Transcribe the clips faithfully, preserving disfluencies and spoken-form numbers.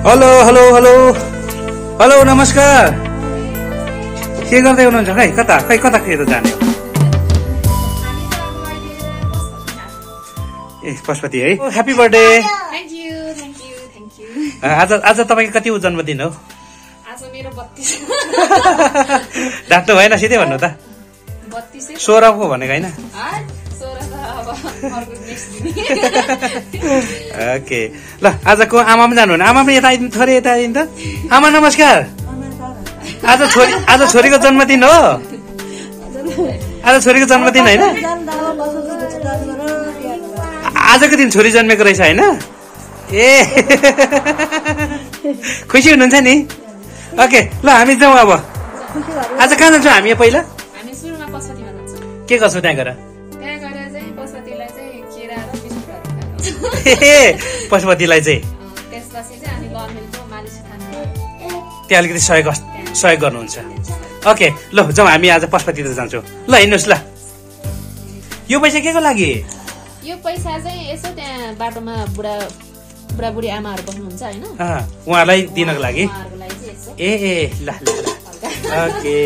Hello hello hello hello नमस्कार। के गर्दै हुनुहुन्छ खै? कता खै कता खेर जाने हो? ए पशुपति है, happy birthday. Thank you thank you thank you. आज आज तपाईँको कति जन्मदिन हो? आज मेरो बत्तीस। ढाक्नु भएन, सिधै भन्नु त। बत्तीस सोह्रको भनेको होइन? ओके ल, आजको आमा पनि जानु भने आमा पनि यता आइदिनु थोरै, यता आइदिनु त। आमा नमस्कार। आज छोरी आज छोरीको जन्मदिन हो? आज छोरीको जन्मदिन होइन? आजको दिन छोरी जन्मेको रहेछ होइन? ए खुसी हुनुहुन्छ नि? ओके ल, हामी जाउँ अब। आज कहाँ जान्छौँ हामी? पहिला हामी सुरुमा पशुपतिमा जान्छौँ। के गर्छौँ त्यहाँ गएर? त्यहाँ गएर चाहिँ पशुपतिलाई चाहिँ केरा र बिस्कुटहरू खान्छौँ। पशुपतिलाई चाहिँ त्यसपछि चाहिँ हामी गभर्मेन्टको मालिस खानु त्यहाँ अलिकति सहयोग सहयोग गर्नुहुन्छ। ओके ल जाउँ हामी आज पशुपति जान्छौँ। ल हिँड्नुहोस् ल। यो पैसा के को लागि? यो पैसा चाहिँ यसो त्यहाँ बाटोमा बुढा बुढाबुढी आमाहरू बस्नुहुन्छ होइन, उहाँहरूलाई दिनको लागि। उहाँहरूको लागि चाहिँ यसो। ए ए ल ल ओके।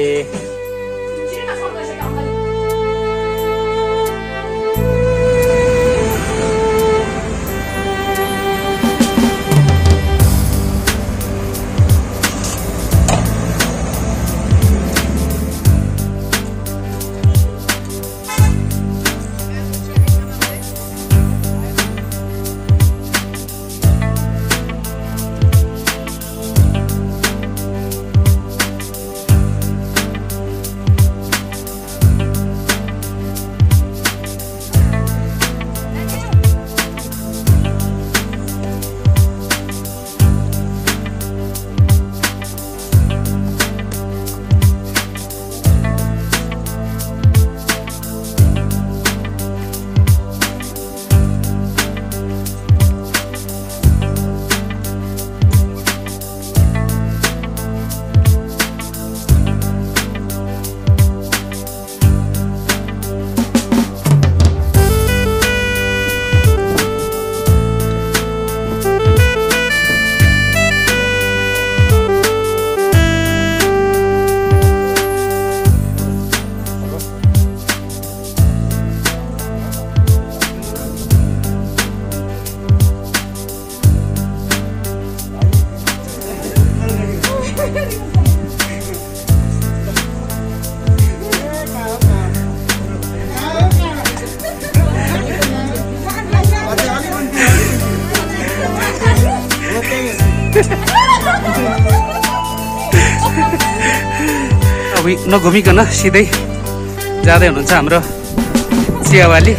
अब नघुमिकन सिधै जाँदै हुनुहुन्छ हाम्रो चियावाली।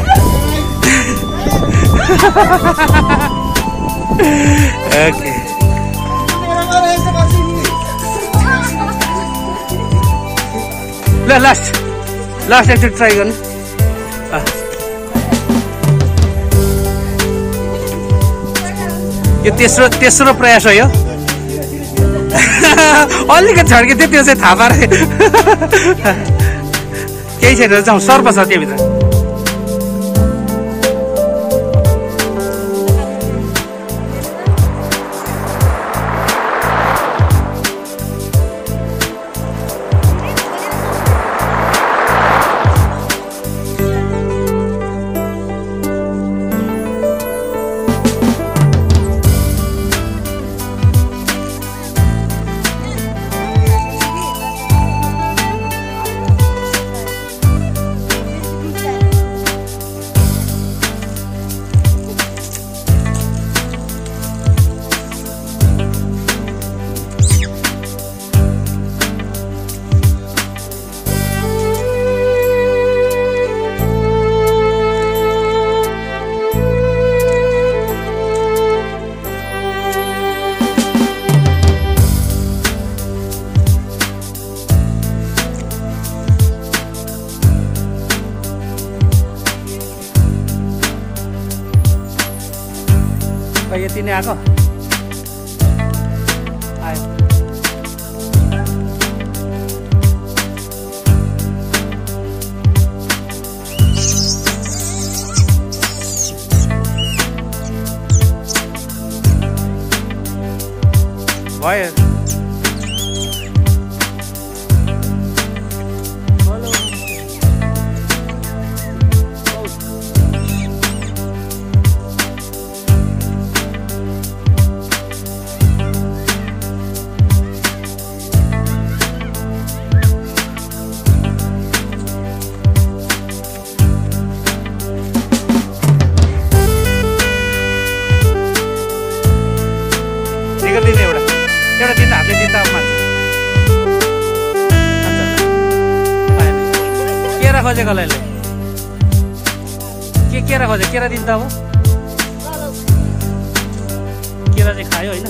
ओके ल लास्ट लास्ट एकचोटि ट्राई गर्नु। यो तेस्रो तेस्रो प्रयास हो यो। अलिकति छड्के थियो, त्यो चाहिँ थाहा पारे। केही छैन, जाउँ। सर्प छ त्यहाँभित्र। यति नै आएको आयो। भयो दिने एउटा एउटा दिन हातले दिन्छ अब मान्छ केरा खोजे कसैले के केरा खोजे केरा दिन्छ अब केरा चाहिँ खायो होइन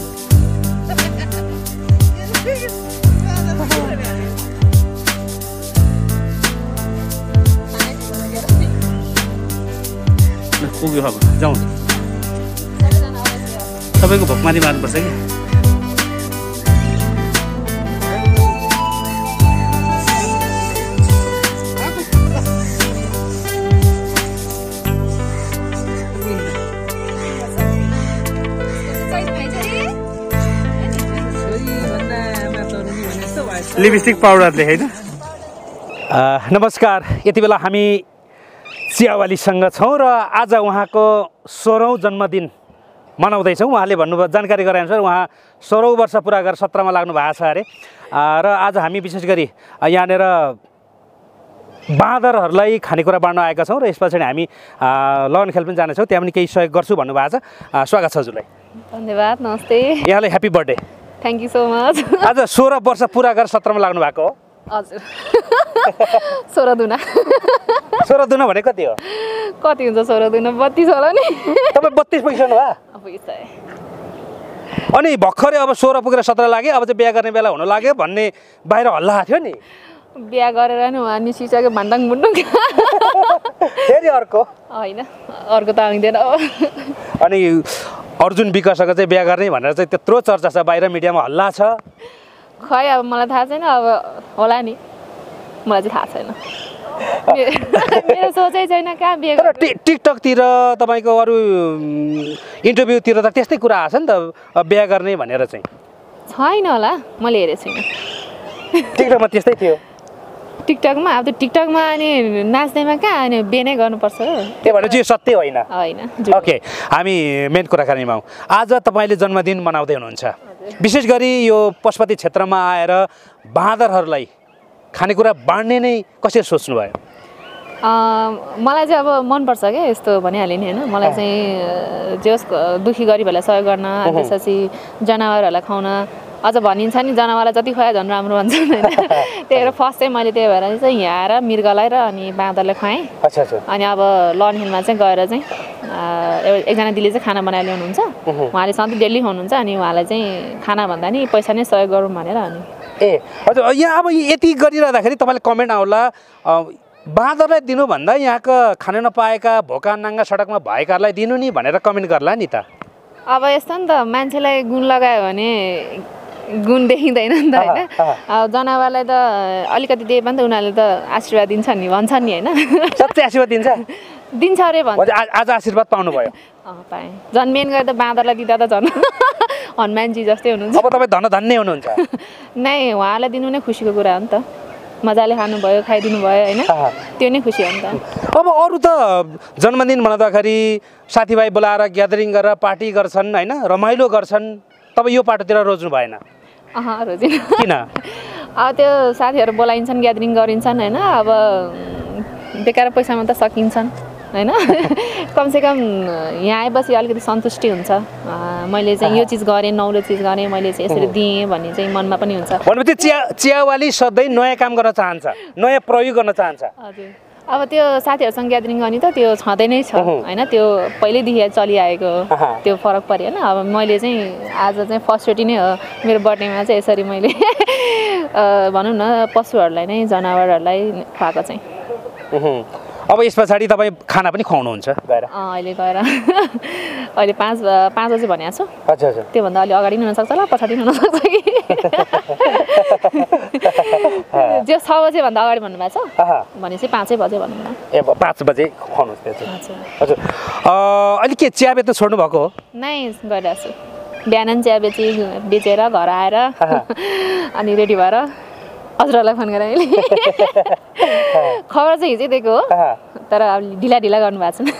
पुग्यो अब जाउँ सबैको भोकमाथि मार्नुपर्छ कि लिपस्टिक पाउडरले होइन नमस्कार यति बेला हामी चियावालीसँग छौँ र आज उहाँको सोह्रौँ जन्मदिन मनाउँदैछौँ। उहाँले भन्नुभयो जानकारी गराएअनुसार उहाँ सोह्रौँ वर्ष पुरा गरेर सत्रमा लाग्नु भएको छ अरे र आज हामी विशेष गरी यहाँनिर बाँदरहरूलाई खानेकुरा बाँड्न आएका छौँ र यस पछाडि हामी लगन खेल पनि जानेछौँ त्यहाँ पनि केही सहयोग गर्छु भन्नुभएको छ। स्वागत छ हजुरलाई। धन्यवाद नमस्ते यहाँलाई happy birthday. Thank you so much. आज सोह्र वर्ष पुरा गरेर सत्रमा लाग्नु भएको हो? हजुर सोह्र दुना सोह्र दुना भने कति हो? कति हुन्छ सोह्र दुना बत्तिस होला नि। तपाईँ बत्तिस पुगिसक्नु भयो? अनि भर्खरै अब सोह्र पुगेर सत्र लाग्यो अब चाहिँ बिहा गर्ने बेला हुन लाग्यो भन्ने बाहिर हल्ला थियो नि। बिहा गरेर नि उहाँ निसिसक्यो भान्डाङ मुन्डुङ फेरि अर्को होइन अर्को त आउँदैन। अनि अर्जुन विकासको चाहिँ बिहा गर्ने भनेर चाहिँ त्यत्रो चर्चा छ बाहिर मिडियामा हल्ला छ। खै अब मलाई थाहा छैन अब होला नि मलाई चाहिँ थाहा छैन मेरो सोचै छैन कहाँ बिहे तर टिकटकतिर तपाईँको अरू इन्टरभ्यूतिर त त्यस्तै कुरा आएको छ नि त बिहा गर्ने भनेर चाहिँ छैन होला मैले हेरेको छुइनँ। टिकटकमा त्यस्तै थियो टिकटकमा अब त्यो टिकटकमा अनि नाच्दैमा कहाँ अनि बिहे नै गर्नुपर्छ त्यो भने चाहिँ सत्य होइन होइन। ओके हामी मेन कुराकानीमा आउँ। आज तपाईँले जन्मदिन मनाउँदै हुनुहुन्छ विशेष गरी यो पशुपति क्षेत्रमा आएर बाँदरहरूलाई खानेकुरा बाँड्ने नै कसरी सोच्नुभयो? मलाई चाहिँ अब मनपर्छ क्या यस्तो भनिहालेँ नि होइन मलाई चाहिँ जे होस् दुखी गरिबहरूलाई सहयोग गर्न त्यसपछि जनावरहरूलाई खुवाउन अझ भनिन्छ नि जनावरलाई जति खुवायो झन् राम्रो भन्छन् होइन। त्यही भएर फर्स्ट चाहिँ मैले त्यही भएर चाहिँ यहाँ आएर मृगलाई र अनि बाँदरलाई खुवाएँ। अनि अब लन हिलमा चाहिँ गएर चाहिँ एकजना दिदीले चाहिँ खाना बनाएर ल्याउनुहुन्छ उहाँले सधैँ डेली खुवाउनुहुन्छ अनि उहाँलाई चाहिँ खाना भन्दा नि पैसा नै सहयोग गरौँ भनेर अनि ए हजुर यहाँ अब यति गरिरहँदाखेरि तपाईँले कमेन्ट आउला बाँदरलाई दिनुभन्दा यहाँका खान नपाएका भोका नाङ्गा सडकमा भएकाहरूलाई दिनु नि भनेर कमेन्ट गर्ला नि त। अब यस्तो नि त मान्छेलाई गुण लगायो भने गुण देखिँदैन नि त होइन। अब जनावरलाई त अलिकति दिए पनि त उनीहरूले त आशीर्वाद दिन्छन् नि भन्छन् नि होइन। सच्चै आशीर्वाद दिन्छ दिन्छ अरे भन्छ। आज आशीर्वाद पाउनु भयो? अँ पाएँ। झन् मेन गरी त बाँदरलाई दिँदा त झन् हनुमानजी जस्तै हुनुहुन्छ। अब तपाईँ धन धन्य हुनुहुन्छ? नै उहाँलाई दिनु नै खुसीको कुरा हो नि त। मजाले खानुभयो खाइदिनु भयो होइन त्यो नै खुसी हो नि त। अब अरू त जन्मदिन मनाउँदाखेरि साथीभाइ बोलाएर ग्यादरिङ गरेर पार्टी गर्छन् होइन रमाइलो गर्छन् तपाईँ यो पाटोतिर रोज्नु भएन? अह रोजिन। किन? अब त्यो साथीहरू बोलाइन्छन् ग्यादरिङ गरिन्छन् होइन अब बेकार पैसामा त सकिन्छन् होइन। कमसेकम यहाँ आएपछि अलिकति सन्तुष्टि हुन्छ मैले चाहिँ यो चिज गरेँ नौलो चिज गरेँ मैले चाहिँ यसरी दिएँ भन्ने चाहिँ मनमा पनि हुन्छ। भनेपछि चिया चियावाली सधैँ नयाँ काम गर्न चाहन्छ नयाँ प्रयोग गर्न चाहन्छ। हजुर अब त्यो साथीहरूसँग ग्यादरिङ गर्ने त त्यो छँदै नै छ होइन त्यो पहिल्यैदेखि चलिआएको त्यो फरक पऱ्यो होइन। अब मैले चाहिँ आज चाहिँ फर्स्टचोटि नै हो मेरो बर्थडेमा चाहिँ यसरी मैले भनौँ न पशुहरूलाई नै जनावरहरूलाई खुवाएको चाहिँ। अब यस पछाडि तपाईँ खाना पनि खुवाउनुहुन्छ गएर? अहिले गएर अहिले पाँच पाँच बजी भनेको छु। अच्छा अच्छा त्योभन्दा अलि अगाडि पनि हुनसक्छ होला पछाडि पनि हुनसक्छ कि जो छ बजेभन्दा अगाडि भन्नुभएको छ भनेपछि पाँचै बजे भनौँ न। ए पाँच बजे खुवाउनुहोस् त्यो चाहिँ। हजुर अहिले के चिया बेच्न छोड्नु भएको हो? नै गइरहेको छु। बिहान चिया बेची बेचेर घर आएर अनि रेडी भएर हजुरहरूलाई फोन गरेँ मैले खबर चाहिँ हिजै दिएको हो तर अब ढिला ढिला गर्नुभएको छ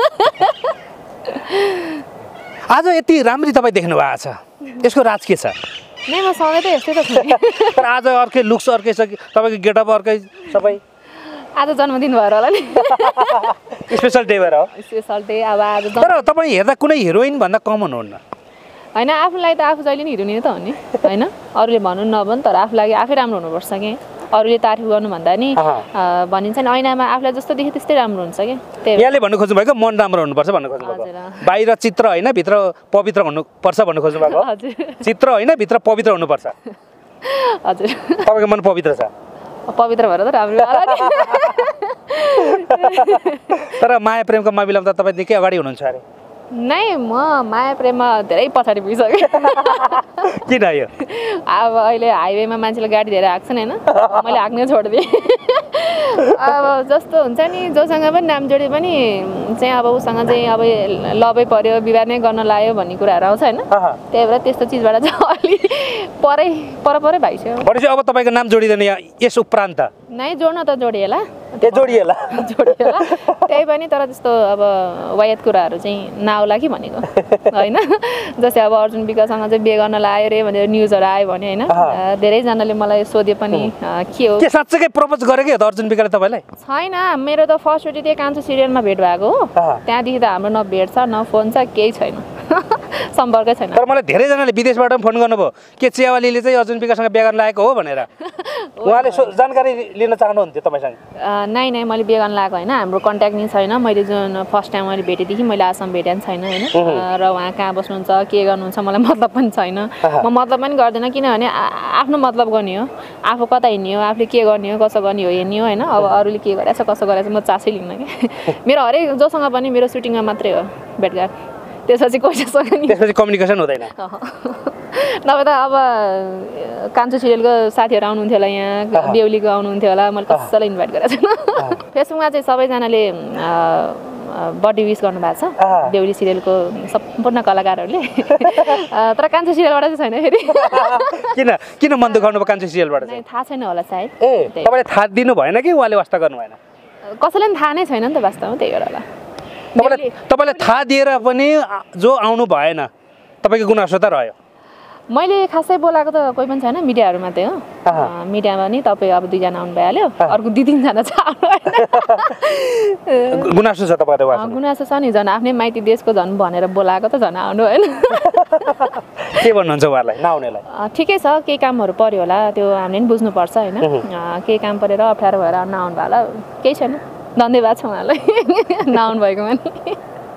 आज यति राम्ररी तपाईँ देख्नु भएको छ यसको राज के छ नै म सधैँ त यस्तै त छु तर आज अर्कै लुक्स अर्कै छ तपाईँको गेटअप अर्कै सबै आज जन्मदिन भएर होला नि स्पेसल डे भएर हो स्पेसल डे अब आज तर तपाईँ हेर्दा कुनै हिरोइन भन्दा कम हुनुहुन्न होइन आफूलाई त आफू जहिले नि हिरोइन त हो नि होइन अरूले भन्नु नभन् तर आफूलाई आफै राम्रो हुनुपर्छ कि अरूले तारिफ गर्नुभन्दा नि भनिन्छ नि ऐनामा आफूलाई जस्तो देखे त्यस्तै राम्रो हुन्छ कि त्यही यहाँले भन्नु खोज्नु भएको मन राम्रो हुनुपर्छ भन्नु खोज्नु भएको बाहिर चित्र होइन भित्र पवित्र हुनुपर्छ भन्नु खोज्नु भएको हजुर चित्र होइन भित्र पवित्र हुनुपर्छ हजुर तपाईँको मन पवित्र छ पवित्र भएर त राम्रो तर माया प्रेमको मामिलामा त तपाईँ निकै अगाडि हुनुहुन्छ अरे नै म माया प्रेममा धेरै पछाडि पुगिसकेँ किन यो अब अहिले हाइवेमा मान्छेले गाडी धेरै हाँक्छन् होइन मैले हाँक्नै छोडिदिएँ अब जस्तो हुन्छ नि जोसँग पनि नाम जोडे पनि चाहिँ अब उसँग चाहिँ अब लभै पर्यो विवाह नै गर्न लाग्यो भन्ने कुराहरू आउँछ होइन त्यही भएर त्यस्तो चिजबाट चाहिँ अलि परै पर परै भइसक्यो भनेपछि अब तपाईँको नाम जोडिँदैन यस उपरान्त नै जोड्न त जोडिएला त्यो जोडिएला जोडिएला त्यही पनि तर त्यस्तो अब वायत कुराहरू चाहिँ नआउला कि भनेको होइन जस्तै अब अर्जुन विकाससँग चाहिँ बिहे गर्न लाग्यो रे भनेर न्युजहरू आयो भने होइन धेरैजनाले मलाई सोध्यो पनि के हो के साँच्चै प्रपोज गरेकै हो त अर्जुन विकासले तपाईँलाई छैन मेरो त फर्स्टचोटि त्यही कान्छो सिरियलमा भेट भएको हो त्यहाँदेखि त हाम्रो न भेट छ न फोन छ केही छैन सम्पर्कै छैन तर मलाई धेरैजनाले विदेशबाट पनि फोन गर्नुभयो के चियावालीले चाहिँ अर्जुन विकाससँग बिहे गर्न लागेको हो भनेर उहाँले जानकारी लिन चाहनुहुन्थ्यो तपाईँसँग नै नै मैले बिहे गर्न लागेको होइन हाम्रो कन्ट्याक्ट नै छैन मैले जुन फर्स्ट टाइम मैले भेटेदेखि मैले आजसम्म भेटेको छैन होइन र उहाँ कहाँ बस्नुहुन्छ के गर्नुहुन्छ मलाई मतलब पनि छैन म मतलब पनि गर्दिनँ किनभने आफ्नो मतलब गर्ने हो आफू कता हिँड्ने हो आफूले के गर्ने हो कसो गर्ने हो हेर्ने हो होइन अब अरूले के गरेछ कसो गरेछ म चासै लिन्न कि मेरो हरेक जोसँग पनि मेरो सुटिङमा मात्रै हो भेटघाट त्यसपछि कसैसँग नि त्यसपछि कम्युनिकेसन हुँदैन नभए त अब कान्छो सिरियलको साथीहरू आउनुहुन्थ्यो होला यहाँ बेहुलीको आउनुहुन्थ्यो होला मैले कसैलाई इन्भाइट गरेको छैन फेसबुकमा चाहिँ सबैजनाले बर्थडे विस गर्नुभएको छ बेहुली सिरियलको सम्पूर्ण कलाकारहरूले तर कान्छो सिरियलबाट चाहिँ छैन फेरि किन किन मन दुखाउनु भयो कान्छो सिरियलबाट चाहिँ थाहा छैन होला सायद ए तपाईँले थाहा दिनु भएन कि उहाँले वास्ता गर्नु भएन कसैलाई पनि थाहा नै छैन नि त वास्तवमा त्यही भएर होला तपाईँलाई तपाईँलाई थाहा दिएर पनि जो आउनु भएन तपाईँको गुनासो त रह्यो मैले खासै बोलाएको त कोही पनि छैन मिडियाहरू मात्रै हो मिडियामा नि तपाईँ अब दुईजना आउनु भइहाल्यो अर्को दुई तिनजना चाहिँ आउनु गुनासो छ तपाईँको गुनासो छ नि झन् आफ्नै माइती देशको झन् भनेर बोलाएको त झन् आउनु होइन के भन्नुहुन्छ उहाँलाई नआउनेलाई ठिकै छ केही कामहरू पर्यो होला त्यो हामीले पनि बुझ्नुपर्छ होइन केही काम परेर अप्ठ्यारो भएर नआउनु भयो होला केही छैन धन्यवाद छ उहाँलाई नआउनु भएकोमा नि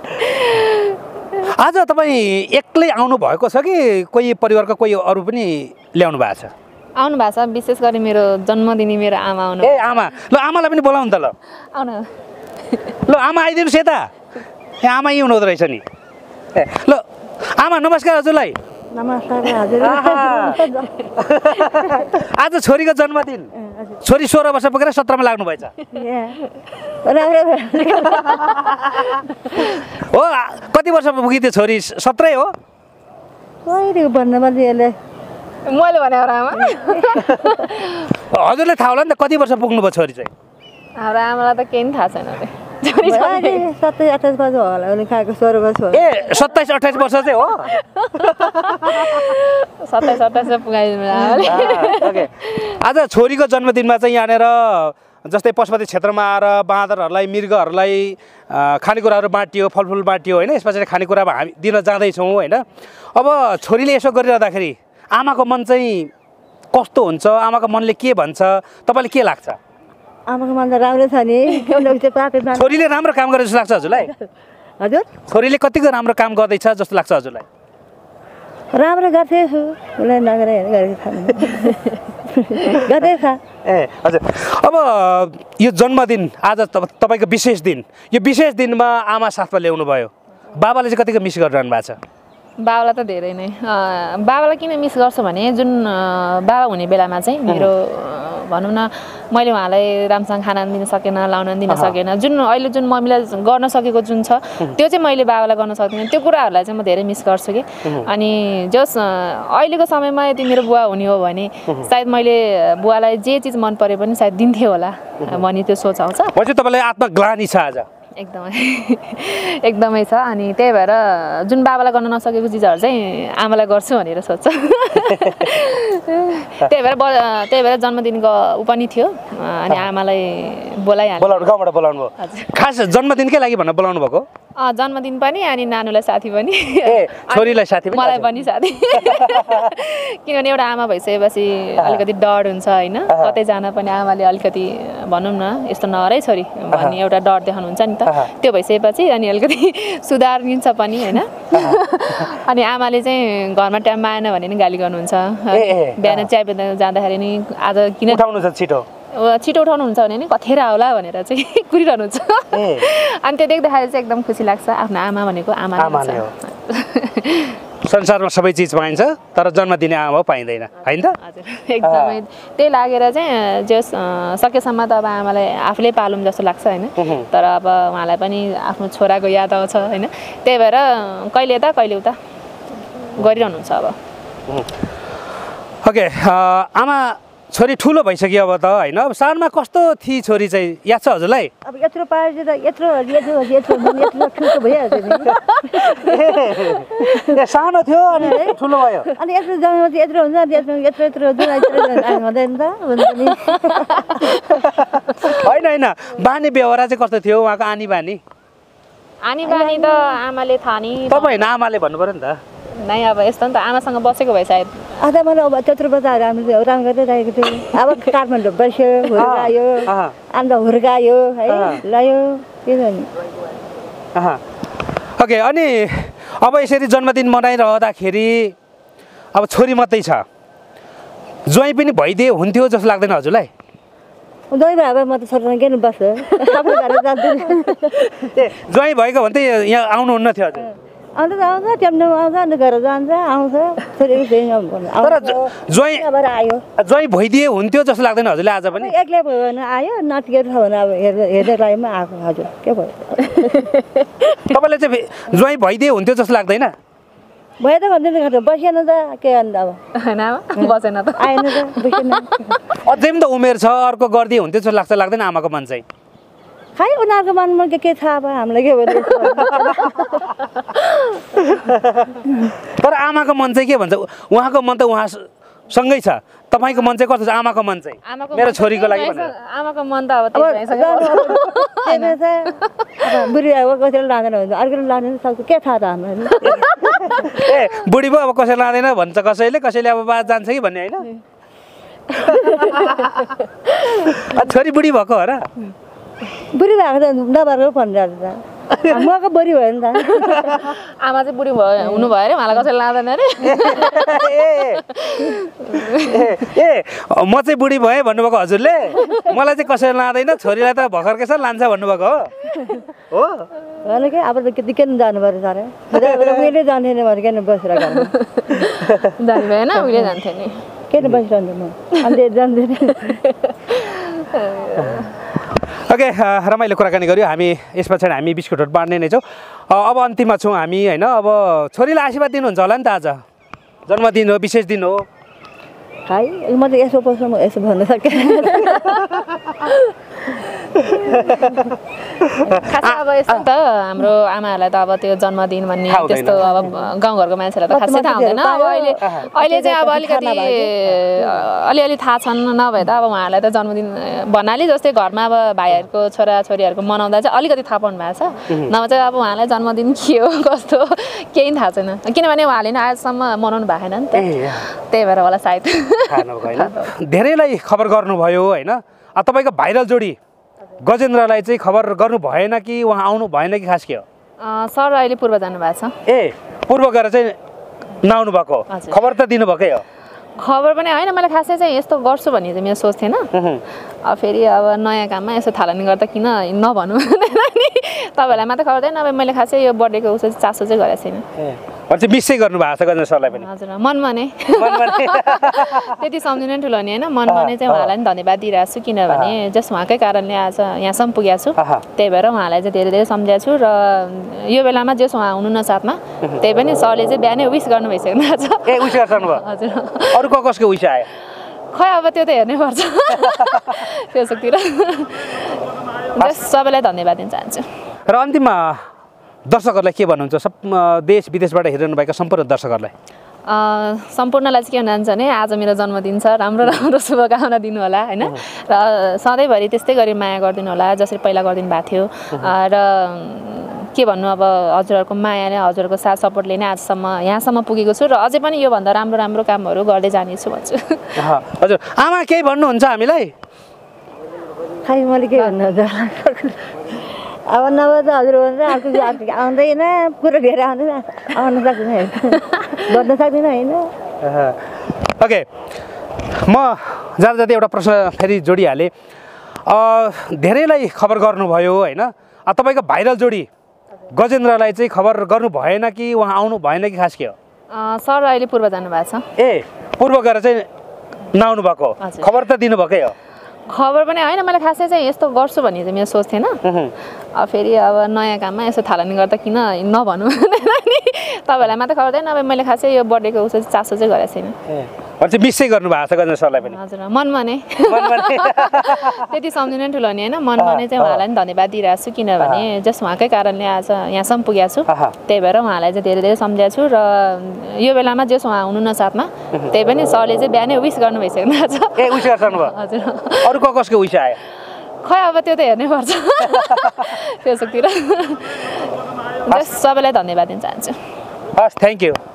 आज तपाईँ एक्लै आउनु भएको छ कि कोही परिवारको कोही अरू पनि ल्याउनु भएको छ आउनु भएको छ विशेष गरी मेरो जन्मदिनी मेरो आमा आउनु ए आमा ल आमालाई पनि बोलाउनु त ल आउनु ल आमा आइदिनुहोस् यता ए आमा यही हुनुहुँदो रहेछ नि ए ल आमा नमस्कार हजुरलाई नमस्कार हजुर आज छोरीको जन्मदिन छोरी सोह्र वर्ष पुगेर सत्रमा लाग्नु भएछ हो कति वर्ष पुगी त्यो छोरी सत्रै हो मैले भने आमा हजुरलाई थाहा होला नि त कति वर्ष पुग्नु भयो छोरी चाहिँ हाम्रो आमालाई त केही पनि थाहा छैन सत्ताइस अठाइस वर्ष होला खाएको सोह्र वर्ष ए सत्ताइस अठाइस वर्ष चाहिँ हो सत्ताइस अठाइस पुगाइदिनु ओके आज छोरीको जन्मदिनमा चाहिँ यहाँनिर जस्तै पशुपति क्षेत्रमा आएर बाँदरहरूलाई मृगहरूलाई खानेकुराहरू बाँटियो फलफुल बाँटियो होइन यस पछाडि खानेकुरामा हामी दिन जाँदैछौँ होइन अब छोरीले यसो गरिरहँदाखेरि आमाको मन चाहिँ कस्तो हुन्छ आमाको मनले के भन्छ तपाईँले के लाग्छ आमाको मन त राम्रो छ नि छोरीले राम्रो काम गरे जस्तो लाग्छ हजुरलाई हजुर छोरीले कतिको राम्रो काम गर्दैछ जस्तो लाग्छ हजुरलाई राम्रो गर्थेछु उसलाई नगरे गर्दैछ ए हजुर अब यो जन्मदिन आज तपाईँको विशेष दिन यो विशेष दिनमा आमा साथमा ल्याउनु भयो बाबाले चाहिँ कतिको मिस गरिरहनु भएको छ बाबालाई त धेरै नै बाबालाई किन मिस गर्छु भने जुन बाबा हुने बेलामा चाहिँ मेरो भनौँ न मैले उहाँलाई राम्रोसँग खाना दिन सकेन लाउन दिन सकेन जुन अहिले जुन मम्मीलाई गर्न सकेको जुन छ त्यो चाहिँ मैले बाबालाई गर्न सक्दिनँ त्यो कुराहरूलाई चाहिँ म धेरै मिस गर्छु कि अनि जस अहिलेको समयमा यदि मेरो बुवा हुने हो भने सायद मैले बुवालाई जे चिज मन परे पनि सायद दिन्थेँ होला भन्ने त्यो सोच आउँछ पछि तपाईँलाई आत्मग्लानी छ आज एकदमै एकदमै छ अनि त्यही भएर जुन बाबालाई गर्न नसकेको चिजहरू चाहिँ आमालाई गर्छु भनेर सोध्छ त्यही भएर त्यही भएर जन्मदिनको ऊ पनि थियो अनि आमालाई बोलाइहाल्नु बोलाउनु गाउँबाट बोलाउनु भयो खास जन्मदिनकै लागि भनेर बोलाउनु भएको जन्मदिन पनि अनि नानुलाई साथी पनि छोरीलाई साथी पनि मलाई पनि साथी किनभने एउटा आमा भइसकेपछि अलिकति डर हुन्छ होइन कतै जान पनि आमाले अलिकति भनौँ न यस्तो नहरै छोरी भन्ने एउटा डर देखाउनुहुन्छ नि त त्यो भइसकेपछि अनि अलिकति सुधारिन्छ पनि होइन अनि आमाले चाहिँ घरमा टाइममा आएन भने नि गाली गर्नुहुन्छ बिहान चिया पिउँदा जाँदाखेरि नि आज किन उठाउनु छ छिटो छिटो उठाउनुहुन्छ भने नि कथेर होला भनेर चाहिँ कुरिरहनुहुन्छ अनि त्यो देख्दाखेरि चाहिँ एकदम खुसी लाग्छ आफ्नो आमा भनेको आमा हो संसारमा सबै चिज पाइन्छ तर जन्म दिने आमा पाइँदैन होइन त हजुर एकदमै त्यही लागेर चाहिँ जे सकेसम्म त अब आमालाई आफूले पालौँ जस्तो लाग्छ होइन तर अब उहाँलाई पनि आफ्नो छोराको याद आउँछ होइन त्यही भएर कहिले यता कहिले उता गरिरहनुहुन्छ अब ओके आमा छोरी ठुलो भइसक्यो अब त होइन अब सानोमा कस्तो थिए छोरी चाहिँ याद छ हजुरलाई अब यत्रो पाएपछि त यत्रो यत्रो यत्रो यत्रो ठुलो भइहाल्छ नि सानो थियो अनि ठुलो भयो अनि यत्रो जन्मेपछि यत्रो हुन्छ यत्रो यत्रो यत्रो हुँदैन त होइन होइन बानी व्यवहार चाहिँ कस्तो थियो उहाँको आनी बानी आनी बानी त आमाले थाहा नि तपाईँ होइन आमाले भन्नु पऱ्यो नि त नै अब यस्तो नि त आमासँग बसेको भए सायद आधा मलाई अब त्यत्रो बच्चा राम्रो राम्रो गर्दै राखेको थिएँ अब काठमाडौँ बस्यो हुर्कायो अन्त हुर्कायो है ल्यायो के गर्नु ओके अनि अब यसरी जन्मदिन मनाइरहँदाखेरि अब छोरी मात्रै छ ज्वाइँ पनि भइदिए हुन्थ्यो जस्तो लाग्दैन हजुरलाई दुई भाइ म त छोरीसँग किन बस्छ आफ्नो घर जान्छु ए ज्वाइँ भएको भने त यहाँ आउनुहुन्न थियो हजुर अन्त आउँछ टेम्टोमा आउँछ अन्त घर जान्छ आउँछ तर ज्वाइँ आयो ज्वाइँ भइदिए हुन्थ्यो जस्तो लाग्दैन हजुरले आज पनि एक्लै भयो भने आयो नटिकेको छ भने अब हेर्दै हेर्दै लाइमा आएको हजुर के भयो तपाईँले चाहिँ ज्वाइँ भइदिए हुन्थ्यो जस्तो लाग्दैन भयो त भन्दै बसेन त के अन्त अब होइन बसेन त आएन त बसेन अझै पनि त उमेर छ अर्को गरिदिए हुन्थ्यो जस्तो लाग्छ लाग्दैन आमाको मन चाहिँ खै उनीहरूको मनमा के के थाहा भयो हामीलाई के भन्नु तर आमाको मन चाहिँ के भन्छ उहाँको मन त उहाँ सँगै छ तपाईँको मन चाहिँ कस्तो छ आमाको मन चाहिँ मेरो छोरीको लागि आमाको मन त अब बुढी अब कसैले लाँदैन भन्छ अर्कोले लाँदैन सक्छ के थाहा त हामीलाई ए बुढी पो अब कसैले लाँदैन भन्छ कसैले कसैले अब बा जान्छ कि भन्ने होइन छोरी बुढी भएको हो र बुढी भएको त नभएको भनिरहेको त मको बुढी भयो नि त आमा चाहिँ बुढी भयो हुनु भयो अरे मलाई कसैले लाँदैन अरे ए म चाहिँ बुढी भएँ भन्नुभएको हजुरले मलाई चाहिँ कसैले लाँदैन छोरीलाई त भर्खरकै छ लान्छ भन्नुभएको हो हो होइन कि अब त किन जानु पऱ्यो साह्रै उहिले जान्थेन भने किन बसेर जानु भएन उहिले जान्थेँ नि किन बसिरहन्छु म अन्त जान्थेन ओके रमाइलो कुराकानी गऱ्यो हामी यस पछाडि हामी बिस्कुटहरू बाँड्ने नै छौँ अब अन्तिममा छौँ हामी होइन अब छोरीलाई आशीर्वाद दिनुहुन्छ होला नि त आज जन्मदिन हो विशेष दिन हो खै म त यसो पस्नु म यसो भन्न सकेँ खास अब यस्तो त हाम्रो आमाहरूलाई त अब त्यो जन्मदिन भन्ने त्यस्तो अब गाउँघरको मान्छेहरूलाई त खासै थाहा हुँदैन अब अहिले अहिले चाहिँ अब अलिकति अलिअलि थाहा छन् नभए त अब उहाँहरूलाई त जन्मदिन भन्नाले जस्तै घरमा अब भाइहरूको छोराछोरीहरूको मनाउँदा चाहिँ अलिकति थाहा पाउनु भएको छ नभए चाहिँ अब उहाँलाई जन्मदिन के हो कस्तो केही थाहा छैन किनभने उहाँले नि आजसम्म मनाउनु भएको छैन नि त त्यही भएर होला सायद धेरैलाई खबर गर्नुभयो होइन तपाईँको भाइरल जोडी गजेन्द्रलाई चाहिँ खबर गर्नु भएन कि उहाँ आउनु भएन कि खास के हो सर अहिले पूर्व जानुभएको छ ए पूर्व गएर चाहिँ नआउनु भएको खबर त दिनुभएकै हो खबर पनि होइन मैले खासै चाहिँ यस्तो गर्छु भन्ने चाहिँ मेरो सोच थिएन अब फेरि अब नयाँ काममा यसो थालनी गर्दा किन नभनौँ तपाईँहरूलाई मात्रै खबर दिएन अब मैले खासै यो बर्थडेको उसो चासो चाहिँ गरेको छैन भने चाहिँ मिसै गर्नुभएको छ गजेन्द्र सरलाई पनि हजुर मनमा नै मनमा नै त्यति सम्झिनु ठुलो नि होइन मनमा नै चाहिँ उहाँलाई नि धन्यवाद दिइरहेको छु किनभने जस उहाँकै कारणले आज यहाँसम्म पुगेको छु त्यही भएर उहाँलाई चाहिँ धेरै धेरै सम्झाएको छु र यो बेलामा जस उहाँ हुनु न साथमा त्यही पनि सरले चाहिँ बिहानै विस गर्नु भइसक्नु भएको छ ए विस गर्नु भयो हजुर अरू को कसको विस आयो खै अब त्यो त हेर्नै पर्छ फेसबुकतिर सबैलाई धन्यवाद दिन चाहन्छु र अन्तिममा दर्शकहरूलाई के भन्नुहुन्छ सब देश विदेशबाट हेरिरहनु भएका सम्पूर्ण दर्शकहरूलाई सम्पूर्णलाई चाहिँ के हुन जान्छ भने आज मेरो जन्मदिन छ राम्रो राम्रो शुभकामना दिनु होला होइन र सधैँभरि त्यस्तै गरी माया गरिदिनु होला जसरी पहिला गरिदिनु भएको थियो र के भन्नु अब हजुरहरूको मायाले हजुरहरूको साथ सपोर्टले नै आजसम्म यहाँसम्म पुगेको छु र अझै पनि योभन्दा राम्रो राम्रो कामहरू गर्दै जानेछु भन्छु हजुर आमा केही भन्नुहुन्छ हामीलाई खै मैले के भन्नु अब नभए त हजुर भन्छ आउँदैन कुरो घेर आउँदैन आउनु सक्दैन गर्न सक्दिनँ होइन ओके म जाँदा जाँदै एउटा प्रश्न फेरि जोडिहालेँ धेरैलाई खबर गर्नुभयो होइन तपाईँको भाइरल जोडी गजेन्द्रलाई चाहिँ खबर गर्नु भएन कि उहाँ आउनु भएन कि खास के हो सर अहिले पूर्व जानुभएको छ ए पूर्व गएर चाहिँ नआउनु भएको खबर त दिनुभएकै हो खबर पनि होइन मैले खासै चाहिँ यस्तो गर्छु भन्ने चाहिँ मेरो सोच थिएन अब फेरि अब नयाँ काममा यसो थालनी गर्दा किन नभनौँ नि तपाईँहरूलाई मात्र खबर दिएन अब मैले खासै यो बर्थडेको उसो चासो चाहिँ गरेको छैन चाहिँ मिसै गर्नुभएको छ गजेन्द्र सरलाई पनि हजुर मनमा नै त्यति सम्झिनु ठुलो नि होइन मनमा नै चाहिँ उहाँलाई नि धन्यवाद दिइरहेको छु किनभने जस उहाँकै कारणले आज यहाँसम्म पुगेको छु त्यही भएर उहाँलाई चाहिँ धेरै धेरै सम्झाएको छु र यो बेलामा जस उहाँ हुनु न साथमा त्यही पनि सरले चाहिँ बिहानै विस गर्नु भइसक्नु भएको छ ए विस गर्नु भयो हजुर अरू को कसको विस आयो खै अब त्यो त हेर्नै पर्छ फेसबुकतिर सबैलाई धन्यवाद दिन चाहन्छु हस् थ्याङ्क यू